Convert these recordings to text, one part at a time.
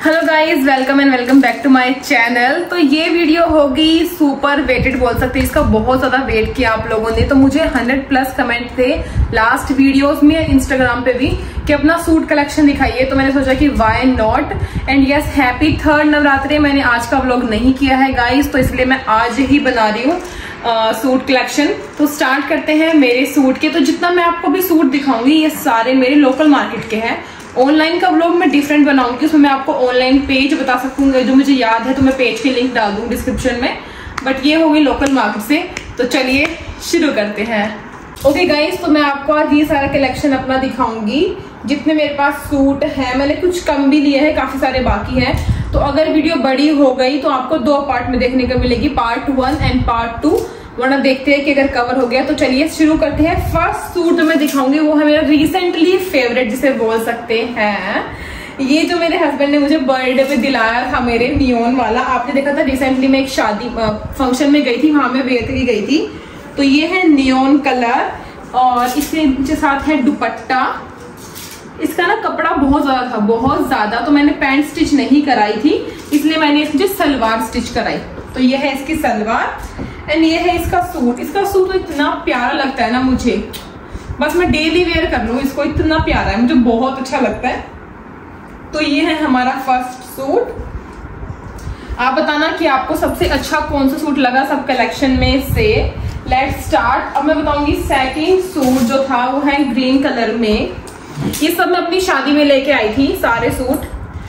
Hello guys, welcome and welcome back to my channel. तो ये video होगी super weighted बोल सकते हैं, इसका बहुत ज्यादा वेट किया आप लोगों ने। तो मुझे 100+ कमेंट थे लास्ट वीडियोस में इंस्टाग्राम पे भी कि अपना सूट कलेक्शन दिखाइए। तो मैंने सोचा कि why not. And yes, happy third Navratri. मैंने आज का व्लॉग नहीं किया है गाइज, तो इसलिए मैं आज ही बना रही हूँ सूट कलेक्शन। तो स्टार्ट करते हैं मेरे सूट के। तो जितना मैं आपको भी सूट दिखाऊंगी ये सारे मेरे लोकल मार्केट के हैं। ऑनलाइन का व्लॉग मैं डिफरेंट बनाऊंगी, उसमें मैं आपको ऑनलाइन पेज बता सकूंगी जो मुझे याद है, तो मैं पेज की लिंक डाल दूंगी डिस्क्रिप्शन में। बट ये होगी लोकल मार्केट से। तो चलिए शुरू करते हैं। ओके गाइस, तो मैं आपको आज ये सारा कलेक्शन अपना दिखाऊंगी जितने मेरे पास सूट है। मैंने कुछ कम भी लिए हैं, काफी सारे बाकी हैं। तो अगर वीडियो बड़ी हो गई तो आपको 2 पार्ट में देखने को मिलेगी, पार्ट 1 एंड पार्ट 2। वरना देखते हैं कि अगर कवर हो गया। तो चलिए शुरू करते हैं। फर्स्ट सूट जो मैं दिखाऊंगी वो है मेरा रिसेंटली फेवरेट जिसे बोल सकते हैं। ये जो मेरे हस्बैंड ने मुझे बर्थडे पे दिलाया था, मेरे नियॉन वाला। आपने देखा था रिसेंटली मैं एक शादी फंक्शन में गई थी, वहां मैं वेयर करके गई थी। तो ये है नियॉन कलर और इसके साथ है दुपट्टा। इसका ना कपड़ा बहुत ज्यादा था, बहुत ज्यादा। तो मैंने पैंट स्टिच नहीं कराई थी, इसलिए मैंने इसकी सलवार स्टिच कराई। तो ये है इसकी सलवार एंड ये है इसका सूट। इसका सूट तो इतना प्यारा लगता है ना मुझे, बस मैं डेली वेयर कर लूं इसको, इतना प्यारा है, मुझे बहुत अच्छा लगता है। तो ये है हमारा फर्स्ट सूट। आप बताना कि आपको सबसे अच्छा कौन सा सूट लगा सब कलेक्शन में से। Let's start. अब मैं बताऊंगी सेकंड सूट जो था वो है ग्रीन कलर में। ये सब मैं अपनी शादी में लेके आई थी सारे सूट।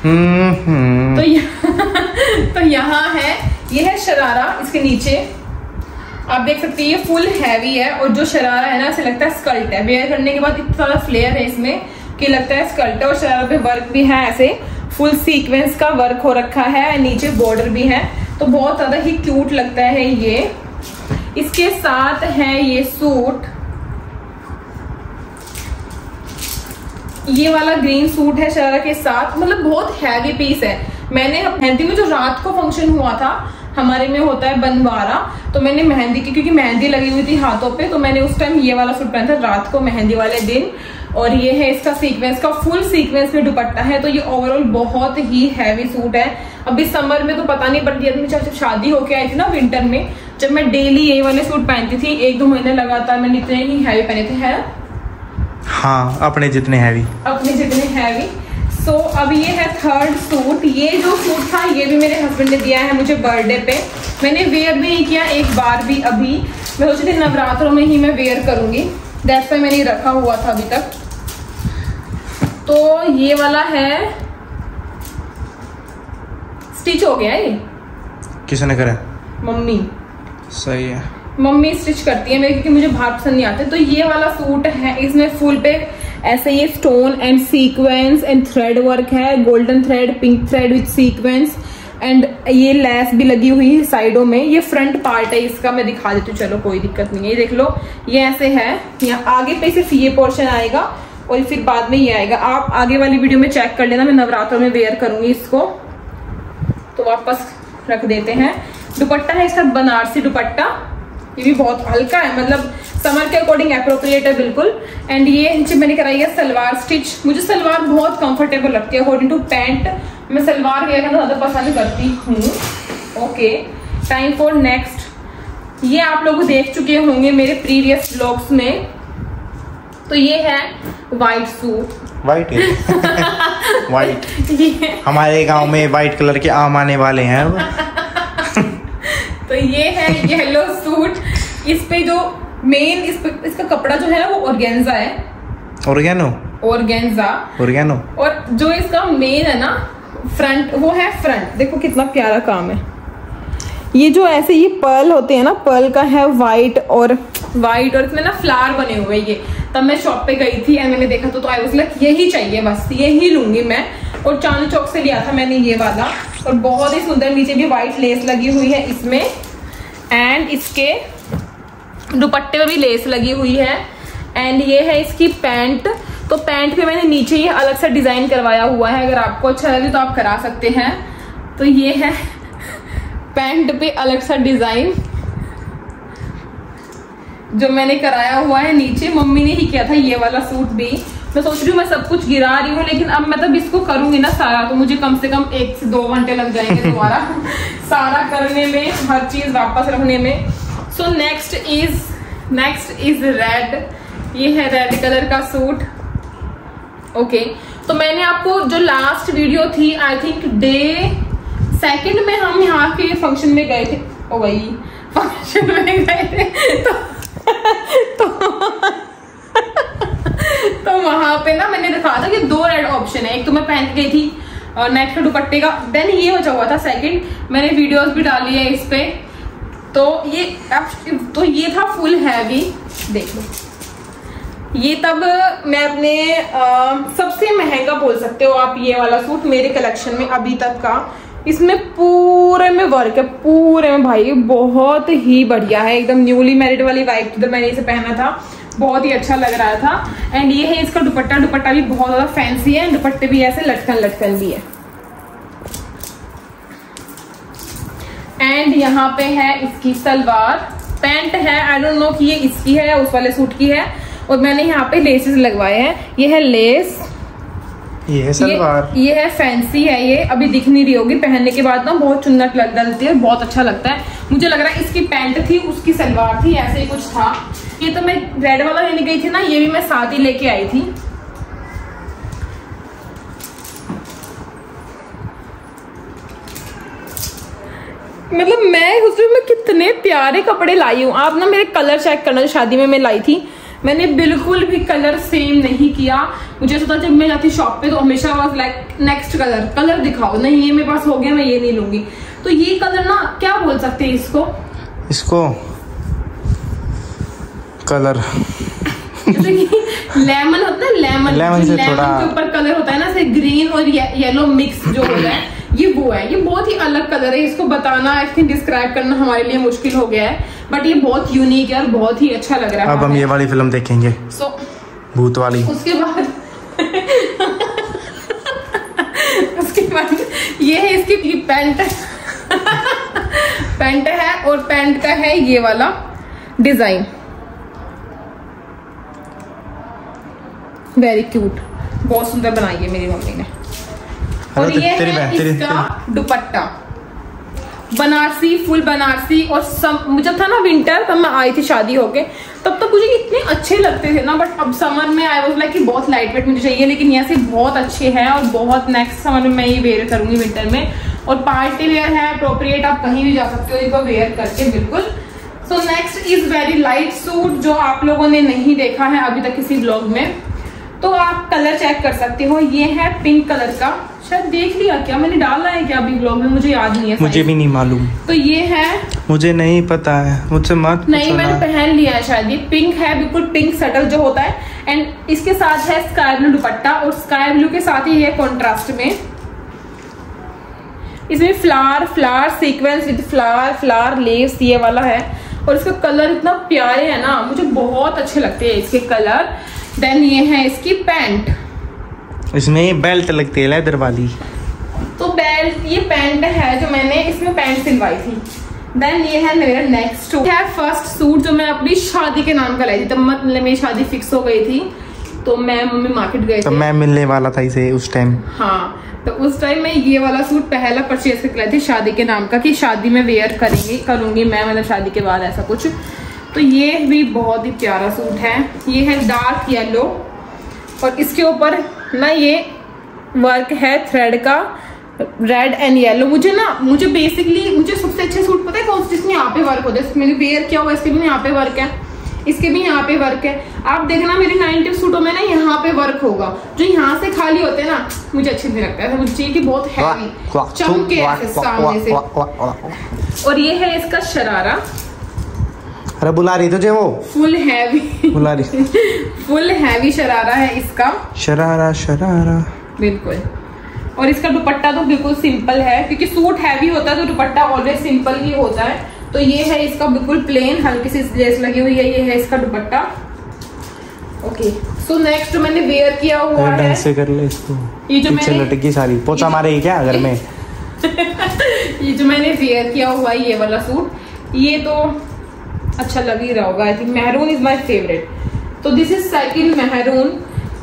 तो यहाँ है, ये है शरारा। इसके नीचे आप देख सकते हैं ये फुल हैवी है और जो शरारा है ना ऐसे लगता है स्कर्ट है। वेयर करने के बाद इतना सारा फ्लेयर है इसमें कि लगता है स्कर्ट है। और शरारा पे वर्क भी है, ऐसे फुल सीक्वेंस का वर्क हो रखा है, नीचे बॉर्डर भी है। तो बहुत ज्यादा ही क्यूट लगता है ये। इसके साथ है ये सूट, ये वाला ग्रीन सूट है शरारा के साथ। मतलब बहुत हैवी पीस है। मैंने मेहंदी में जो रात को फंक्शन हुआ था, हमारे में होता है बनवारा, तो मैंने मेहंदी की, क्योंकि मेहंदी लगी हुई थी हाथों पे, तो मैंने उस टाइम ये वाला सूट पहना था रात को मेहंदी वाले दिन। और ये है इसका सीक्वेंस का, फुल सीक्वेंस में दुपट्टा है। तो ये ओवरऑल बहुत ही हैवी सूट है। अभी समर में तो पता नहीं, बट ये जब शादी होके आई थी ना विंटर में, जब मैं डेली ये वाले सूट पहनती थी 1-2 महीने लगातार, मैंने इतने ही हैवी पहने थे। है हाँ, अपने जितने हैवी। सो अब ये है थर्ड सूट। ये जो सूट था ये भी मेरे हस्बैंड ने दिया है मुझे बर्थडे पे। मैंने वेयर भी नहीं किया एक बार भी। अभी मैं सोची थी नवरात्रों में ही मैं वेयर करूंगी, दैट्स व्हाई मैंने रखा हुआ था अभी तक। तो ये वाला है, स्टिच हो गया ये। किसने करा? मम्मी। सही है, मम्मी स्टिच करती है मेरे, क्योंकि मुझे बाहर पसंद नहीं आते। तो ये वाला सूट है, इसमें फुल पे ऐसे ये stone and sequence and thread work है, golden thread, pink thread with sequence and ये लेस भी लगी हुई है साइडों में। ये फ्रंट पार्ट है इसका, मैं दिखा देती हूँ, चलो कोई दिक्कत नहीं है। ये देख लो, ये ऐसे है। यहाँ आगे पे सिर्फ ये पोर्शन आएगा और फिर बाद में ये आएगा। आप आगे वाली वीडियो में चेक कर लेना, मैं नवरात्रों में वेयर करूंगी इसको। तो वापस रख देते हैं। दुपट्टा है इसका बनारसी दुपट्टा, ये भी बहुत हल्का है, मतलब समर के अकॉर्डिंग अप्रोप्रिएट है बिल्कुल। एंड ये नीचे मैंने कराई है सलवार स्टिच। मुझे सलवार बहुत कंफर्टेबल लगती है अकॉर्डिंग टू पैंट। मैं सलवार वेयर करना ज्यादा पसंद करती हूँ। Okay, time for next. ये आप लोग देख चुके होंगे मेरे प्रीवियस व्लॉग्स में। तो ये है व्हाइट सूट। व्हाइट है व्हाइट। हमारे गांव में व्हाइट कलर के आम आने वाले हैं। तो ये है येलो सूट। इस पे जो मेन इसका कपड़ा जो है ना वो ऑर्गेन्जा है। ऑर्गेन्जा। और जो इसका मेन है ना फ्रंट, वो है फ्रंट। देखो कितना प्यारा काम है। ये जो ऐसे ये पर्ल होते हैं ना, पर्ल का है व्हाइट और इसमें ना फ्लावर बने हुए ये। तब मैं शॉप पे गई थी एंड मैंने देखा तो आई वाज लाइक यही चाहिए, बस यही लूंगी मैं। और चांदनी चौक से लिया था मैंने ये वाला, और बहुत ही सुंदर। नीचे भी व्हाइट लेस लगी हुई है इसमें एंड इसके दुपट्टे में भी लेस लगी हुई है। एंड ये है इसकी पैंट। तो पैंट पे मैंने नीचे ये अलग सा डिजाइन करवाया हुआ है, अगर आपको अच्छा लगे तो आप करा सकते हैं। तो ये है पैंट पे अलग सा डिजाइन जो मैंने कराया हुआ है नीचे। मम्मी ने ही किया था ये वाला सूट भी। मैं सोच रही हूँ मैं सब कुछ गिरा रही हूँ, लेकिन अब मतलब इसको करूंगी ना सारा तो मुझे कम से कम 1 से 2 घंटे लग जाएंगे दोबारा सारा करने में, हर चीज वापस रखने में। So next is red. ये है रेड कलर का सूट। ओके, तो मैंने आपको जो लास्ट वीडियो थी, आई थिंक डे 2 में हम यहाँ के फंक्शन में गए थे, ओ भाई फंक्शन में गए थे तो वहां पे ना मैंने दिखा था कि 2 रेड ऑप्शन है। एक तो मैं पहन गई थी नेट के दुपट्टे का, देन ये हो हुआ था सेकंड। मैंने वीडियोस भी डाली है इस पे। तो ये था फुल हैवी, देख लो। ये तब मैं अपने सबसे महंगा बोल सकते हो आप ये वाला सूट मेरे कलेक्शन में अभी तक का। इसमें पूरे में वर्क है, पूरे में भाई बहुत ही बढ़िया है, एकदम न्यूली मैरिड वाली वाइब। जब मैंने इसे पहना था बहुत ही अच्छा लग रहा था। एंड ये है इसका दुपट्टा। दुपट्टा भी बहुत ज्यादा फैंसी है, दुपट्टे भी ऐसे लटकन भी है। एंड यहाँ पे है इसकी सलवार। पैंट है, आई डोंट नो कि ये इसकी है या उस वाले सूट की है। और मैंने यहाँ पे लेसेस लगवाए हैं। ये है लेस, ये है सलवार, ये है फैंसी है। ये अभी दिख नहीं रही होगी, पहनने के बाद ना बहुत चुन्नट डलती है, बहुत अच्छा लगता है। मुझे लग रहा है इसकी पैंट थी, उसकी सलवार थी, ऐसे ही कुछ था। ये तो मैं रेड वाला लेने गई थी ना, ये भी मैं साथ ही लेके आई थी। मतलब मैं उसमें मैं कितने प्यारे कपड़े लाई हूँ। आप ना मेरे कलर चेक करना, जो शादी में मैं लाई थी, मैंने बिल्कुल भी कलर सेम नहीं किया। मुझे सोचा जब मैं जाती शॉप पे तो हमेशा वाज लाइक नेक्स्ट कलर दिखाओ, नहीं ये मेरे पास हो गया, मैं ये नहीं लूंगी। तो ये कलर ना क्या बोल सकते हैं इसको कलर लेमन होता है, लेमन से थोड़ा के ऊपर कलर होता है ना, ग्रीन और येलो मिक्स जो होता है, ये वो है। ये बहुत ही अलग कलर है, इसको बताना आई थिंक डिस्क्राइब करना हमारे लिए मुश्किल हो गया है, बट ये बहुत यूनिक है और बहुत ही अच्छा लग रहा है। अब हम ये वाली फिल्म देखेंगे, भूत वाली। उसके बाद ये है इसकी पैंट पैंट है, और पैंट का है ये वाला डिजाइन, वेरी क्यूट, बहुत सुंदर बनाई है मेरी मम्मी ने। और ये है इसका दुपट्टा, बनारसी, फुल बनारसी। और जब था ना विंटर, तब मैं आई थी शादी होके, तब तो मुझे इतने अच्छे लगते थे ना, बट अब समर में आई वाज लाइक कि बहुत लाइट वेट मुझे चाहिए, लेकिन यहाँ से बहुत अच्छे हैं और बहुत नेक्स्ट समर में मैं ये वेयर करूंगी विंटर में। और पार्टी वेयर है, अप्रोप्रिएट, आप कहीं भी जा सकते हो इनको वेयर करके बिल्कुल। So next is very light suit, जो आप लोगों ने नहीं देखा है अभी तक किसी ब्लॉग में, तो आप कलर चेक कर सकते हो। ये है पिंक कलर का, शायद देख लिया क्या, मैंने डाला है क्या अभी ब्लॉग में, मुझे याद नहीं है, मुझे भी नहीं मालूम। तो ये है, मुझे नहीं पता है, मुझसे मत नहीं, मैंने पहन लिया है शायद। ये पिंक है, बिल्कुल पिंक सटल जो होता है। एंड इसके साथ है स्काई ब्लू दुपट्टा, और स्काई ब्लू के साथ ही है कॉन्ट्रास्ट में, इसमें flower sequence with flower leaves, ये वाला है। और इसका कलर इतना प्यारे है ना, मुझे बहुत अच्छे लगते हैं इसके कलर। देन ये है इसकी पैंट, इसमें बेल्ट लगती है लेदर वाली, तो बेल्ट, ये पैंट है जो मैंने इसमें पैंट सिलवाई थी। देन ये है मेरा नेक्स्ट सूट, है फर्स्ट सूट जो मैं अपनी शादी के नाम का लाई थी। तब मतलब मेरी शादी फिक्स हो गई थी, तो मैं मम्मी मार्केट गए थे, मैं मिलने वाला था इसे उस टाइम। हाँ, तो उस टाइम मैं ये वाला सूट पहला परचेज करके लाई थी शादी के नाम का, कि शादी में वेयर करूंगी मैं, मतलब शादी के बाद ऐसा कुछ। तो ये भी बहुत ही प्यारा सूट है। ये है डार्क येलो, और इसके ऊपर ना ये वर्क है थ्रेड का, रेड एंड येलो। मुझे बेसिकली मुझे सबसे अच्छे सूट पता है कौन से, जिसमें यहाँ पे वर्क होता है। मैंने वेयर किया हुआ, इसके भी यहाँ पे वर्क है, इसके भी यहाँ पे वर्क है। आप देखना मेरे 90 सूटों में ना यहाँ पे वर्क होगा, जो यहाँ से खाली होते हैं ना, मुझे अच्छे नहीं लगता है। मुझे चाहिए कि बहुत हैवी चमके ऐसे सामने से। और ये है इसका शरारा, अरे बुला रही तुझे वो, फुल हैवी बुला रही फुल हैवी शरारा है इसका, शरारा बिल्कुल। और इसका दुपट्टा तो बिल्कुल सिंपल है, क्योंकि सूट हैवी होता है तो दुपट्टा ऑलवेज सिंपल ही होता है। तो ये है इसका बिल्कुल प्लेन, हल्की सी लेस लगी हुई है, ये है इसका दुपट्टा। ओके, सो नेक्स्ट जो मैंने वेयर किया हुआ है, से कर ले इसको, ये जो मैंने लटकी सारी पोचा मारे क्या घर में ये जो मैंने वेयर किया हुआ है ये वाला सूट, ये तो अच्छा लग ही रहा होगा। I think maroon is my favourite. तो दिस इज साइकिल मैरून,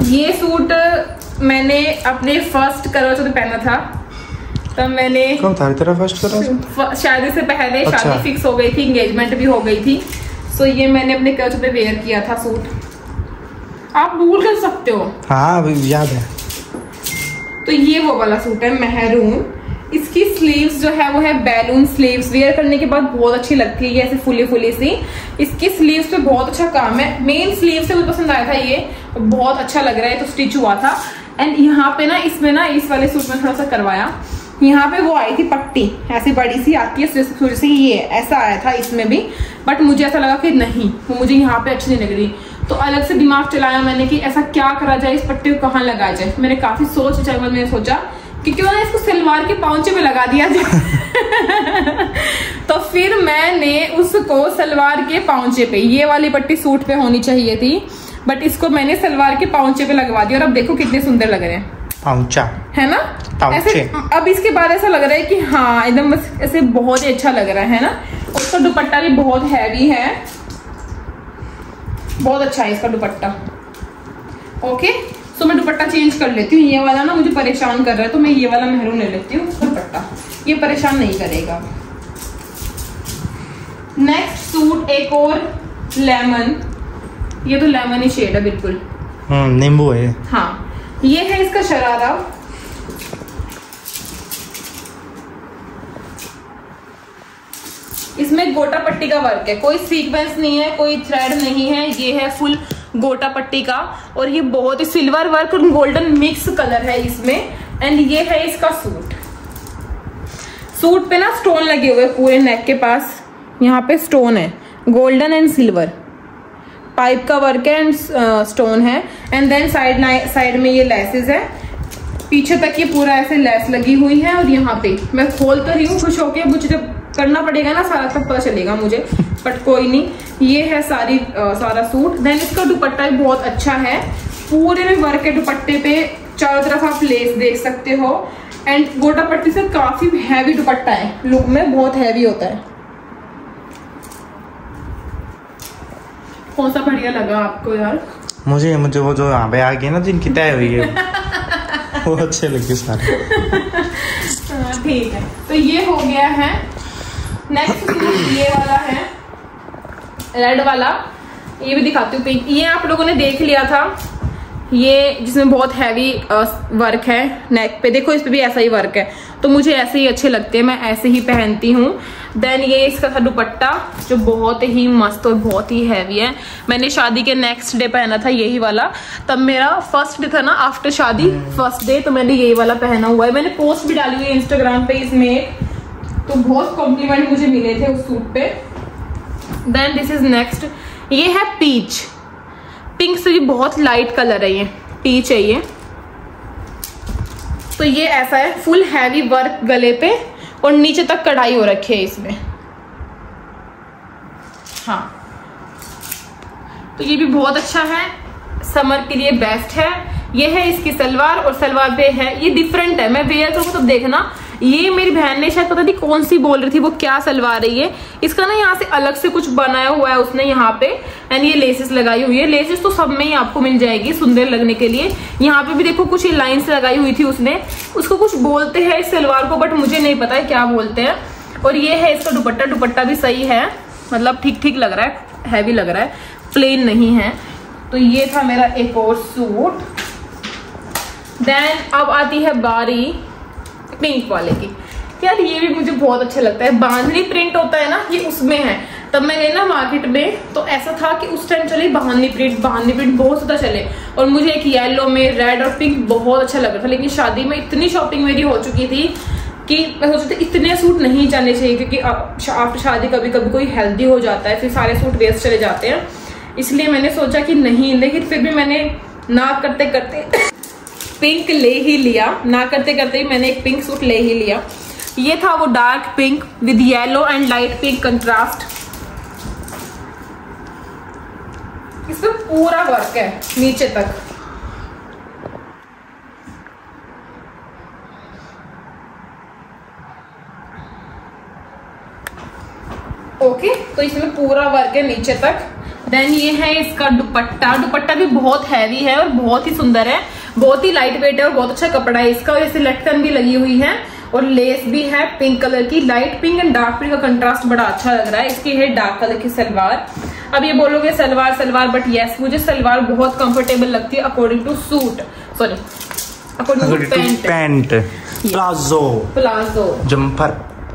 ये सूट मैंने अपने फर्स्ट करवा चौथ पहना था, तब मैंने कौन था तेरा फर्स्ट करवा? शादी से पहले। अच्छा। शादी फिक्स हो गई थी, एंगेजमेंट भी हो गई थी, सो ये मैंने अपने करवा चौथ पे वेयर किया था सूट। आप भूल कर सकते हो। हाँ याद है। तो ये वो वाला सूट है मैरून। इसकी स्लीव्स जो है वो है बैलून स्लीव्स। वेयर करने के बाद बहुत अच्छी लगती है ये, ऐसे फुली फुली सी। इसकी स्लीव्स पे बहुत अच्छा काम है। मेन स्लीव से मुझे पसंद आया था ये, बहुत अच्छा लग रहा है, तो स्टिच हुआ था। एंड यहाँ पे ना इसमें ना इस वाले सूट में थोड़ा सा करवाया, यहाँ पे वो आई थी पट्टी, ऐसी बड़ी सी आती है थोड़ी सी, ये ऐसा आया था इसमें भी, बट मुझे ऐसा लगा कि नहीं, वो मुझे यहाँ पे अच्छी नहीं लग रही। तो अलग से दिमाग चलाया मैंने कि ऐसा क्या करा जाए, इस पट्टी को कहाँ लगाया जाए। मैंने काफी सोच विचार में मैंने सोचा कि क्यों ना इसको सलवार के पांचे में लगा दिया जाए। तो फिर मैंने उसको सलवार के पांचे पे, ये वाली पट्टी सूट पे होनी चाहिए थी, बट इसको मैंने सलवार के पांचे पे लगवा दिया। और अब देखो कितने सुंदर लग रहे हैं, पाउंचा है ना ऐसे। अब इसके बाद ऐसा लग रहा है कि हाँ एकदम ऐसे बहुत ही अच्छा लग रहा है ना। उसका दुपट्टा भी बहुत हैवी है, बहुत अच्छा है इसका दुपट्टा। ओके, तो मैं दुपट्टा चेंज कर लेती हूँ। ये वाला ना मुझे परेशान कर रहा है, तो मैं ये वाला मेहरून ले लेती हूँ दुपट्टा, ये परेशान नहीं करेगा। नेक्स्ट सूट एक और लेमन, ये तो लेमन ही शेड है बिल्कुल, नींबू है। हाँ, ये है इसका शरारा। इसमें गोटा पट्टी का वर्क है, कोई सीक्वेंस नहीं है, कोई थ्रेड नहीं है, ये है फुल गोटा पट्टी का। और ये बहुत ही सिल्वर वर्क और गोल्डन मिक्स कलर है इसमें। एंड ये है इसका सूट। सूट पे ना स्टोन लगे हुए पूरे नेक के पास, यहाँ पे स्टोन है, गोल्डन एंड सिल्वर पाइप का वर्क है एंड स्टोन है। एंड देन साइड में ये लेसेस है, पीछे तक ये पूरा ऐसे लेस लगी हुई है। और यहाँ पे मैं खोल तो रही हूँ खुश होके, मुझे जब करना पड़ेगा ना सारा तब पता चलेगा मुझे, बट कोई नहीं। ये है सारा सूट। देन इसका दुपट्टा भी बहुत अच्छा है, पूरे में वर्क है दुपट्टे पे, चारों तरफ आप लेस देख सकते हो। एंड गोटा पट्टी से काफी हैवी दुपट्टा है, लुक में बहुत हैवी होता है। कौन सा बढ़िया लगा आपको यार? मुझे वो जो यहाँ पे आ गई ना जिनकी तय हुई है वो अच्छे लगे सारे। ठीक है, तो ये हो गया है। नेक्स्ट ये वाला है रेड वाला, ये भी दिखाती हूँ पिंक। ये आप लोगों ने देख लिया था, ये जिसमें बहुत हैवी वर्क है नेक पे, देखो इस पे भी ऐसा ही वर्क है, तो मुझे ऐसे ही अच्छे लगते हैं, मैं ऐसे ही पहनती हूँ। देन ये इसका था दुपट्टा जो बहुत ही मस्त और बहुत ही हैवी है। मैंने शादी के नेक्स्ट डे पहना था यही वाला, तब मेरा फर्स्ट डे था ना आफ्टर शादी, फर्स्ट डे, तो मैंने यही वाला पहना हुआ है। मैंने पोस्ट भी डाली हुई है इंस्टाग्राम पे इसमें, तो बहुत कॉम्प्लीमेंट मुझे मिले थे उस सूट पे। देन दिस इज नेक्स्ट, ये है पीच, पिंक से भी बहुत लाइट कलर है, ये पीच है ये। तो ये ऐसा है, फुल हैवी वर्क गले पे और नीचे तक कढ़ाई हो रखी है इसमें। हाँ, तो ये भी बहुत अच्छा है, समर के लिए बेस्ट है। ये है इसकी सलवार, और सलवार पे है, ये डिफरेंट है, मैं वेयर करूँ तो देखना। ये मेरी बहन ने शायद पता नहीं कौन सी बोल रही थी वो क्या सलवार है ये, इसका ना यहाँ से अलग से कुछ बनाया हुआ है उसने यहाँ पे। एंड ये लेसेस लगाई हुई है, लेसेस तो सब में ही आपको मिल जाएगी सुंदर लगने के लिए। यहाँ पे भी देखो कुछ लाइंस लगाई हुई थी उसने, उसको कुछ बोलते हैं इस सलवार को, बट मुझे नहीं पता है क्या बोलते हैं। और ये है इसका दुपट्टा, दुपट्टा भी सही है, मतलब ठीक ठीक लग रहा है, हैवी लग रहा है, प्लेन नहीं है। तो ये था मेरा एक और सूट। देन अब आती है बारी पिंक वाले की। यार ये भी मुझे बहुत अच्छा लगता है, बांधनी प्रिंट होता है ना, ये उसमें है। तब मैं गई ना मार्केट में, तो ऐसा था कि उस टाइम चले बांधनी प्रिंट बहुत ज्यादा चले, और मुझे एक येलो में रेड और पिंक बहुत अच्छा लग रहा था। लेकिन शादी में इतनी शॉपिंग मेरी हो चुकी थी कि मैं सोचती थी इतने सूट नहीं जाने चाहिए, क्योंकि आफ्टर शादी कभी कभी कोई हेल्दी हो जाता है, फिर सारे सूट वेस्ट चले जाते हैं। इसलिए मैंने सोचा कि नहीं, लेकिन फिर भी मैंने ना करते करते पिंक ले ही लिया, ना करते करते ही मैंने एक पिंक सूट ले ही लिया। ये था वो dark pink with yellow and light pink contrast. इसमें पूरा वर्क है नीचे तक, ओके। तो इसमें पूरा वर्क है नीचे तक, देन ये है इसका दुपट्टा। दुपट्टा भी बहुत हैवी है और बहुत ही सुंदर है, बहुत ही लाइट वेट है और बहुत अच्छा कपड़ा है इसका। और इसे लटकन भी लगी हुई है और लेस भी है पिंक कलर की। Light pink and dark pink का कंट्रास्ट बड़ा अच्छा लग रहा है। इसकी है डार्क कलर की सलवार। अब ये बोलोगे सलवार सलवार, बट यस, मुझे सलवार बहुत कंफर्टेबल लगती है according to suit, sorry according to pant, palazzo, jumper.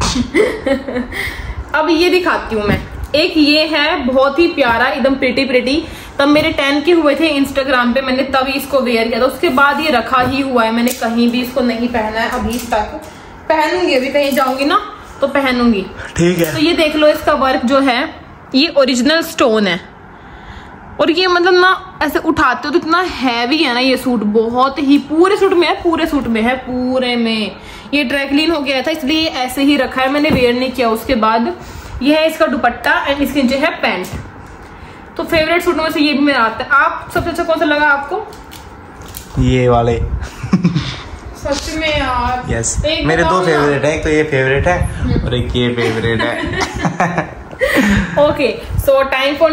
अब ये दिखाती हूँ मैं। एक ये है बहुत ही प्यारा, एकदम प्रिटी। तब मेरे 10 के हुए थे इंस्टाग्राम पे, मैंने तभी इसको वेयर किया था। उसके बाद ये रखा ही हुआ है, मैंने कहीं भी इसको नहीं पहना है अभी तक। पहनूंगी, अभी कहीं जाऊंगी ना तो पहनूंगी। ठीक है। तो ये देख लो, इसका वर्क जो है ये ओरिजिनल स्टोन है। और ये मतलब ना ऐसे उठाते हो तो इतना हैवी है ना ये सूट, बहुत ही पूरे सूट में है, पूरे में। ये ड्राई क्लीन हो गया था इसलिए ऐसे ही रखा है, मैंने वेयर नहीं किया। उसके बाद ये है इसका दुपट्टा एंड इसके नीचे है पैंट। तो फेवरेट सूट में से ये भी मेरा आता है। आप सबसे अच्छा कौन सा लगा आपको? ये वाले। सच में यार, यस, मेरे 2 फेवरेट है, एक तो ये फेवरेट है और एक ये फेवरेट है। Okay, so time for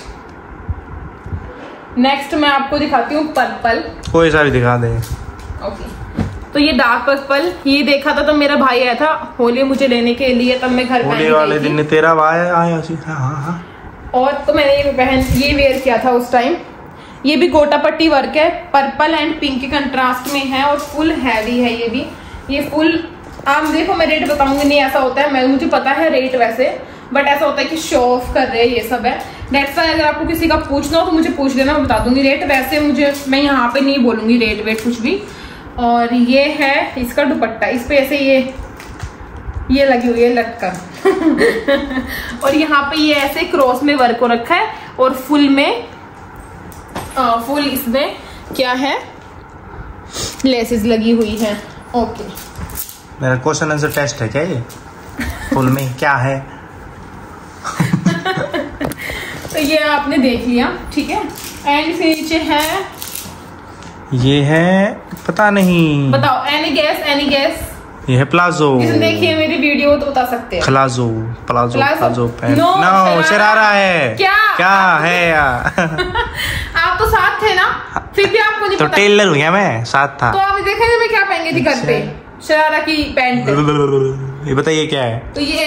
next मैं आपको दिखाती हूँ पर्पल। कोई सा भी दिखा दे। ओके, तो ये डार्क पर्पल, ये देखा था तो मेरा भाई आया था होली मुझे लेने के लिए, तब मैं घर होली वाले दिन तेरा भाई आया। हाँ। और तो मैंने ये वेयर किया था उस टाइम। ये भी गोटा पट्टी वर्क है, पर्पल एंड पिंक के कंट्रास्ट में है और फुल हैवी है ये भी। ये फुल, आप देखो मैं रेट बताऊंगी नहीं, ऐसा होता है, मुझे पता है रेट वैसे, बट ऐसा होता है कि शो ऑफ कर रहे हैं, ये सब है। दैट्स व्हाई अगर आपको किसी का पूछना हो तो मुझे पूछ लेना, मैं बता दूंगी रेट। वैसे मैं यहाँ पे नहीं बोलूंगी रेट वेट कुछ भी। और ये है इसका दुपट्टा, इस पे ऐसे ये लगी हुई है लटकन। और यहाँ पे ये ऐसे क्रॉस में वर्क हो रखा है और फुल इसमें क्या है, लेसेस लगी हुई है। ओके, मेरा क्वेश्चन आंसर टेस्ट है क्या ये? फुल में क्या है? तो ये आपने देख लिया, ठीक है। एंड फिर नीचे है, ये है पता नहीं, बताओ, एनी गेस? ये है प्लाजो। देखिए मेरी वीडियो तो बता सकते हैं। Palazzo pant. नो, शरारा है। क्या है यार? आप तो साथ थे ना, फिर भी आपको नहीं तो पता। टेलर हूँ क्या मैं? साथ था तो आप देखेंगे मैं क्या पहन गई थी घर पे, शरारा की पैंट। ये बताइए क्या है?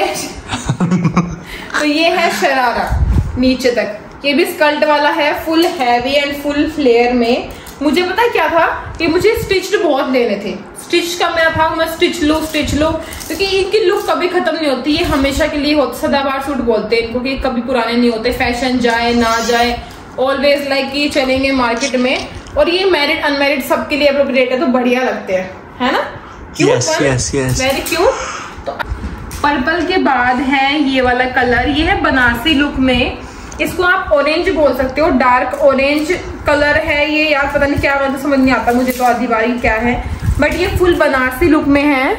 तो ये है शरारा नीचे तक। ये भी स्कर्ट वाला है, full heavy and full flare में। मुझे पता क्या था कि मुझे स्टिच्ड बहुत लेने थे, स्टिच का मेरा था, मैं स्टिच लो क्योंकि इनकी लुक कभी खत्म नहीं होती, ये हमेशा के लिए होते, सदाबहार सूट बोलते हैं इनको, कि कभी पुराने नहीं होते, फैशन जाए ना जाए, ऑलवेज लाइक ये चलेंगे मार्केट में। और ये मैरिड अनमैरिड सबके लिए अप्रोप्रिएट है, तो बढ़िया लगते हैं, है ना? Yes, very cute. तो पर्पल के बाद है ये वाला कलर, ये है बनारसी लुक में, इसको आप ऑरेंज बोल सकते हो, डार्क ऑरेंज कलर है ये। यार पता नहीं क्या, मतलब समझ नहीं आता मुझे तो आधी बारी क्या है, बट ये फुल बनारसी लुक में है,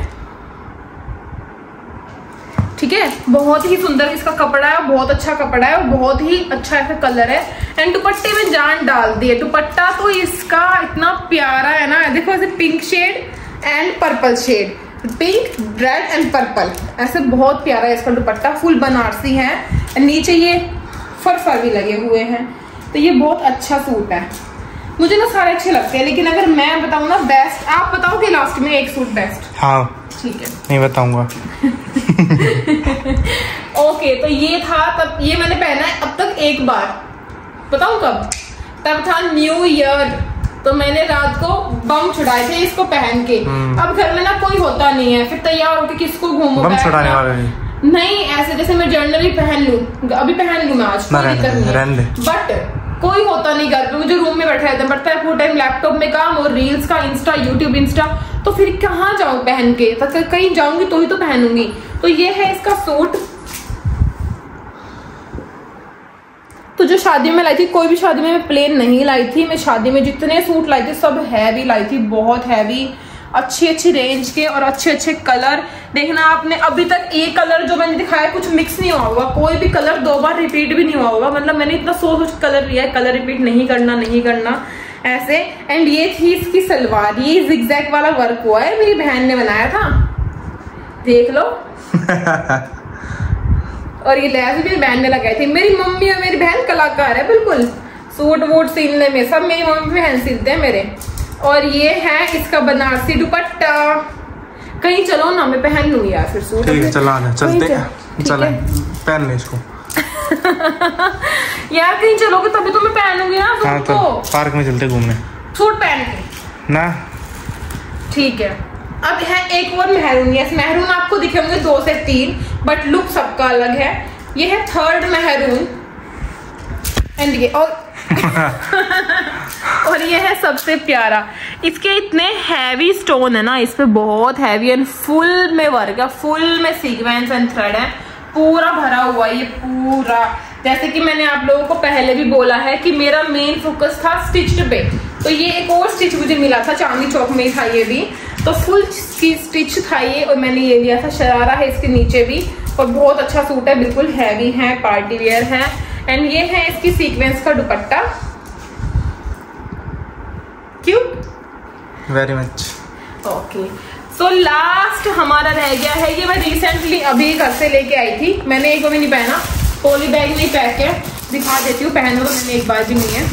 ठीक है। बहुत ही सुंदर इसका कपड़ा है, बहुत अच्छा कपड़ा है और बहुत ही अच्छा इसका कलर है। एंड दुपट्टे में जान डाल दी है, दुपट्टा तो इसका इतना प्यारा है ना, देखो ऐसे pink shade and purple shade, pink red and purple, ऐसे बहुत प्यारा है इसका दुपट्टा, फुल बनारसी है। नीचे ये फर भी लगे हुए हैं, तो ये बहुत अच्छा सूट है। मुझे ना सारे अच्छे लगते हैं, लेकिन अगर मैं बताऊं ना बेस्ट, आप बताओगे लास्ट में एक सूट बेस्ट? हाँ, ठीक है, नहीं बताऊंगा। ओके, तो ये था तब, ये मैंने पहना है अब तक एक बार, बताऊं कब? तब था न्यू ईयर, तो मैंने रात को बम छुड़ाए थे इसको पहन के। अब घर में ना कोई होता नहीं है, फिर तैयार होकर किसको घूमो, बम छुड़ाने वाला नहीं, ऐसे जैसे मैं जनरली पहन लूं, अभी पहन लूं मैं आज, कोई दिक्कत नहीं है, बट कोई होता नहीं घर पे, मुझे रूम में बैठा रहता पड़ता है, पूरा टाइम लैपटॉप में काम और रील्स का, इंस्टा, यूट्यूब, इंस्टा, तो फिर कहाँ जाऊं पहन के, तो कहीं जाऊंगी तो ही तो पहनूंगी। तो ये है इसका सूट, तो जो शादी में लाई थी, कोई भी शादी में मैं प्लेन नहीं लाई थी, मैं शादी में जितने सूट लाई थी सब हैवी लाई थी, बहुत हैवी, अच्छी रेंज के और अच्छे कलर। देखना आपने अभी तक एक कलर जो मैंने दिखाया कुछ मिक्स नहीं हुआ होगा, कोई भी कलर 2 बार रिपीट भी नहीं हुआ होगा, मतलब मैंने इतना सोच कलर लिया है, कलर रिपीट नहीं करना ऐसे। एंड ये थी इसकी सलवार, ये जिगजैग वाला वर्क हुआ है, मेरी बहन ने बनाया था, देख लो। और ये लैस भी मेरी बहन ने लगाई थी। मेरी मम्मी और मेरी बहन कलाकार है बिल्कुल, सूट वूट सिलने में सब मेरी मम्मी बहन सिलते हैं मेरे। और ये है इसका बनारसी दुपट्टा। कहीं चलो ना, मैं पहन लूंगी यार फिर सूट। ठीक है चला ना, चलते चले पहन ले इसको। यार कहीं चलोगे तभी तो मैं पहनूंगी ना सूट। हाँ, तो पार्क में चलते घूमने, सूट पहन के ना। ठीक है। अब है एक और मेहरून। यस, मेहरून आपको दिखे होंगे 2 से 3, बट लुक सबका अलग है। ये है थर्ड मेहरून एंड ये और ये है सबसे प्यारा। इसके इतने हैवी स्टोन है ना इस पे, बहुत हैवी एंड फुल में वर्क है, फुल में सीक्वेंस एंड थ्रेड है, पूरा भरा हुआ ये पूरा। जैसे कि मैंने आप लोगों को पहले भी बोला है कि मेरा मेन फोकस था स्टिच्ड पे, तो ये एक और स्टिच मुझे मिला था, चांदनी चौक में ही था ये भी, तो फुल स्टिच था ये। और मैंने ये लिया था, शरारा है इसके नीचे भी, और बहुत अच्छा सूट है, बिल्कुल हैवी है, पार्टी वेयर है। एंड ये है इसकी सीक्वेंस का dupatta. Cute, very much. Okay, so last हमारा रह गया है, ये मैं रिसेंटली अभी घर से लेके आई थी, मैंने एक भी नहीं पहना, पॉली बैग में ही पैक है, दिखा देती हूँ। पहना तो मैंने एक बार भी नहीं है,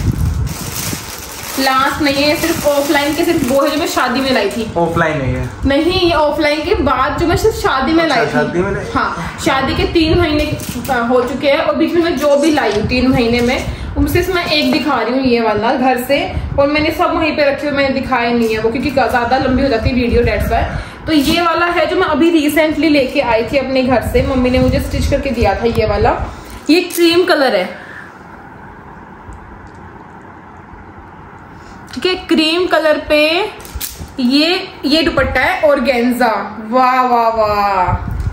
लास्ट नहीं है, सिर्फ ऑफलाइन के सिर्फ वो है जो मैं शादी में लाई थी। ऑफलाइन है ये? नहीं, ये ऑफलाइन के बाद जो मैं सिर्फ शादी में लाई थी। शादी में? हाँ, शादी के 3 महीने हो चुके हैं, और बीच में मैं जो भी लाई हूँ 3 महीने में, उनसे मैं एक दिखा रही हूँ ये वाला घर से, और मैंने सब वहीं पे रखे हुए, मैंने दिखाया नहीं है वो, क्योंकि ज्यादा लंबी हो जाती है वीडियो, डेट्स वाई। तो ये वाला है जो मैं अभी रिसेंटली लेके आई थी अपने घर से, मम्मी ने मुझे स्टिच करके दिया था ये वाला। ये क्रीम कलर है, ठीक है, क्रीम कलर पे ये दुपट्टा है ऑर्गेन्जा। वाह वाह वाह,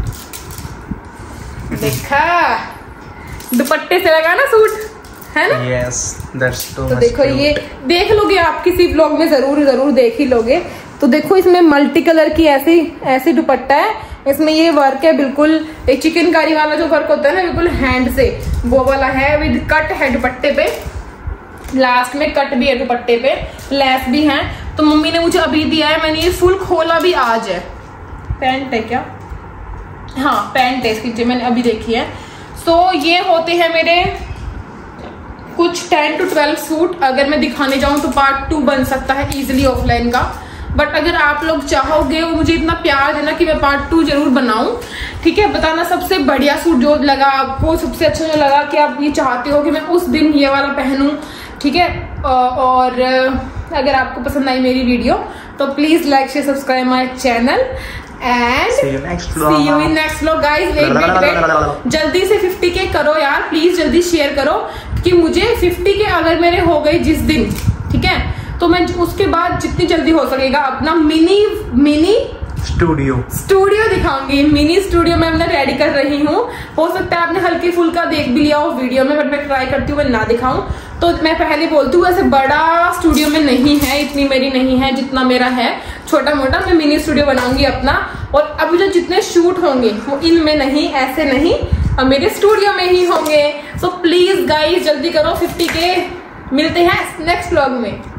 देखा दुपट्टे से लगा ना सूट, है ना? Yes, that's too तो much देखो cute. ये देख लोगे आप किसी ब्लॉग में, जरूर देख ही लोगे। तो देखो इसमें मल्टी कलर की ऐसी दुपट्टा है, इसमें ये वर्क है बिल्कुल एक चिकनकारी वाला जो वर्क होता है ना, बिल्कुल हैंड से, वो वाला है, विद कट है दुपट्टे पे, लास्ट में कट भी है दुपट्टे पे, लेस भी है। तो मम्मी ने मुझे अभी दिया है, मैंने ये फुल खोला भी आज है। पैंट है क्या? हाँ पैंट है इसकी, मैंने अभी देखी है। सो ये होते हैं मेरे कुछ 10 to 12 सूट। अगर मैं दिखाने जाऊं तो पार्ट 2 बन सकता है इजिली ऑफलाइन का, बट अगर आप लोग चाहोगे और मुझे इतना प्यार देना कि मैं पार्ट 2 जरूर बनाऊं, ठीक है? बताना सबसे बढ़िया सूट जो लगा आपको, सबसे अच्छा जो लगा कि आप ये चाहते हो कि मैं उस दिन ये वाला पहनूं, ठीक है? और अगर आपको पसंद आई मेरी वीडियो तो please like share subscribe my channel and see you in next vlog guys। Wait जल्दी से 50K करो यार प्लीज, जल्दी शेयर करो कि मुझे 50K अगर मेरे हो गए जिस दिन, ठीक है, तो मैं उसके बाद जितनी जल्दी हो सकेगा अपना मिनी स्टूडियो दिखाऊंगी। मिनी स्टूडियो मैं अपना रेडी कर रही हूँ। हो सकता है आपने हल्की फुल्का देख भी लिया हो वीडियो में, बट मैं ट्राई करती हूँ मैं ना दिखाऊं। तो मैं पहले बोलती हूँ ऐसे बड़ा स्टूडियो में नहीं है, इतनी मेरी नहीं है, जितना मेरा है छोटा मोटा मैं मिनी स्टूडियो बनाऊंगी अपना। और अब जो जितने शूट होंगे वो इनमें नहीं, ऐसे नहीं, अब मेरे स्टूडियो में ही होंगे। सो प्लीज गाइज जल्दी करो 50K। मिलते हैं नेक्स्ट व्लॉग में।